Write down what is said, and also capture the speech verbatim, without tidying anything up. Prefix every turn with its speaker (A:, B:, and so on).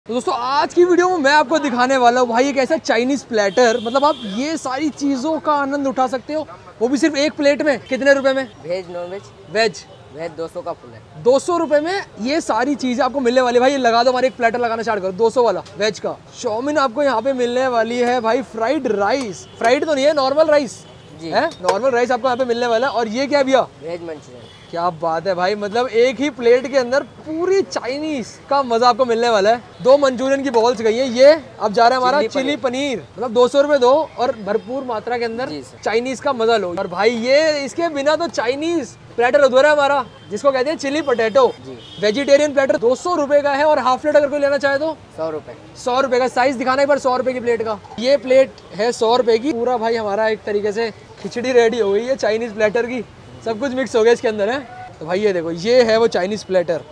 A: तो दोस्तों आज की वीडियो में मैं आपको दिखाने वाला हूँ भाई एक ऐसा चाइनीज प्लेटर, मतलब आप ये सारी चीजों का आनंद उठा सकते हो, वो भी सिर्फ एक प्लेट में। कितने रुपए में?
B: Veg non veg?
A: Veg
B: veg दो सौ का फुल है।
A: दो सौ रुपए में ये सारी चीजें आपको मिलने वाली है भाई। ये लगा दो, हमारे एक प्लेटर लगाना स्टार्ट करो दो सौ वाला वेज का। चाउमीन आपको यहाँ पे मिलने वाली है भाई, फ्राइड राइस। फ्राइड तो नहीं है, नॉर्मल राइस है, नॉर्मल राइस आपको यहाँ पे मिलने वाला है। और ये क्या भैया?
B: Veg manchurian.
A: क्या बात है भाई, मतलब एक ही प्लेट के अंदर पूरी चाइनीज का मजा आपको मिलने वाला है। दो मंचूरियन की बॉल्स गई हैं। ये अब जा रहा है हमारा चिली पनीर, मतलब दो सौ रुपए दो और भरपूर मात्रा के अंदर चाइनीज का मजा लो। और भाई ये इसके बिना तो चाइनीज प्लेटर अधूरा है हमारा, जिसको कहते हैं चिली पोटैटो। वेजिटेरियन प्लेटर दो सौ रुपए का है और हाफ प्लेट अगर कोई लेना चाहे तो
B: सौ रुपए
A: सौ रुपए का। साइज दिखाना एक बार सौ रुपए की प्लेट का। ये प्लेट है सौ रुपए की। पूरा भाई हमारा एक तरीके से खिचड़ी रेडी हो गई है चाइनीज प्लेटर की, सब कुछ मिक्स हो गया इसके अंदर है। तो भाई ये देखो, ये है वो चाइनीज प्लेटर।